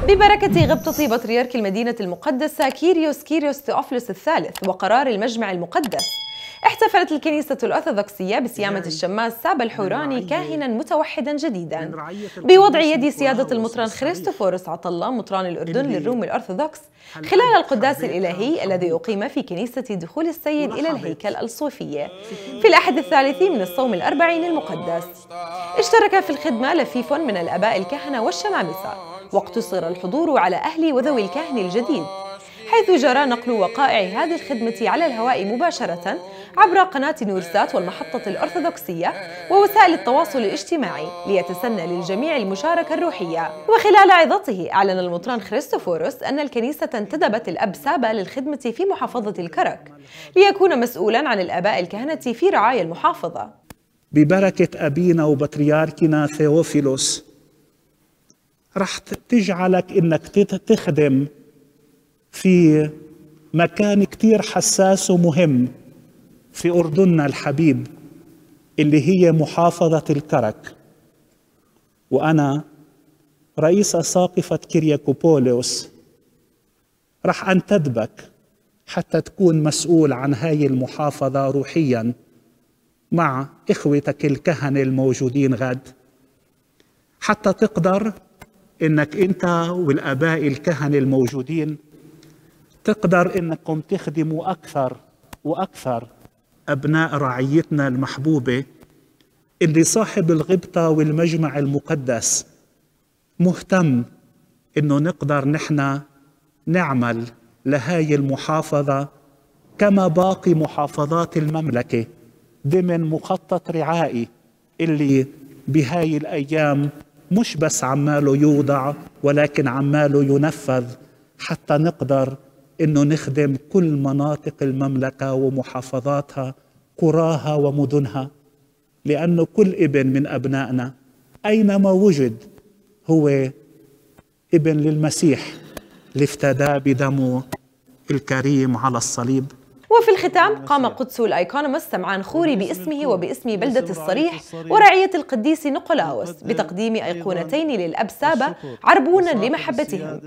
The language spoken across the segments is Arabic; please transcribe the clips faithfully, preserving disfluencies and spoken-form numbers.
ببركة غبطة بطريرك المدينة المقدسة كيريوس كيريوس ثيوفيلوس الثالث وقرار المجمع المقدس، احتفلت الكنيسة الأرثوذكسية بصيامة الشماس سابا الحوراني كاهنا متوحدا جديدا بوضع يد سيادة المطران خريستوفوروس عطلة مطران الأردن للروم الأرثوذكس خلال القداس الإلهي الذي أقيم في كنيسة دخول السيد إلى الهيكل الصوفية في الأحد الثالث من الصوم الأربعين المقدس. اشترك في الخدمة لفيف من الآباء الكهنة والشمامسة، واقتصر الحضور على أهل وذوي الكاهن الجديد، حيث جرى نقل وقائع هذه الخدمة على الهواء مباشرة عبر قناة نورسات والمحطة الأرثوذكسية ووسائل التواصل الاجتماعي ليتسنى للجميع المشاركة الروحية. وخلال عظته أعلن المطران خريستوفوروس أن الكنيسة انتدبت الأب سابا للخدمة في محافظة الكرك ليكون مسؤولا عن الآباء الكهنة في رعاية المحافظة. ببركة أبينا وبطريركنا ثيوفيلوس رح تجعلك إنك تخدم في مكان كتير حساس ومهم في أردننا الحبيب اللي هي محافظة الكرك. وأنا رئيس أساقفة كيرياكوبولوس رح أنتدبك حتى تكون مسؤول عن هاي المحافظة روحياً مع إخوتك الكهنة الموجودين غد، حتى تقدر إنك أنت والآباء الكهنة الموجودين تقدر إنكم تخدموا أكثر وأكثر أبناء رعيتنا المحبوبة اللي صاحب الغبطة والمجمع المقدس مهتم إنه نقدر نحن نعمل لهاي المحافظة كما باقي محافظات المملكة ضمن مخطط رعائي اللي بهاي الأيام مش بس عماله يوضع ولكن عماله ينفذ حتى نقدر إنه نخدم كل مناطق المملكة ومحافظاتها قراها ومدنها، لأنه كل ابن من أبنائنا أينما وجد هو ابن للمسيح اللي افتدى بدمه الكريم على الصليب. وفي الختام قام قدس الأيكونوموس سمعان خوري باسمه وباسم بلدة الصريح ورعية القديس نيقولاوس بتقديم أيقونتين للأب سابا عربونا لمحبتهم.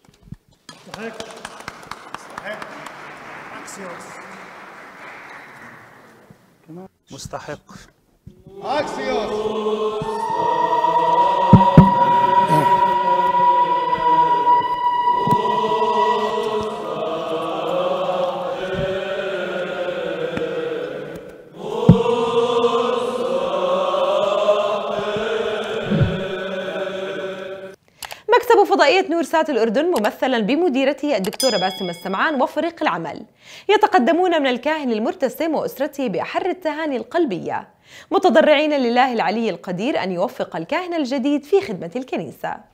مستحق مكتب فضائية نورسات الأردن ممثلا بمديرته الدكتورة باسمة السمعان وفريق العمل يتقدمون من الكاهن المرتسم وأسرته بأحر التهاني القلبية، متضرعين لله العلي القدير أن يوفق الكاهن الجديد في خدمة الكنيسة.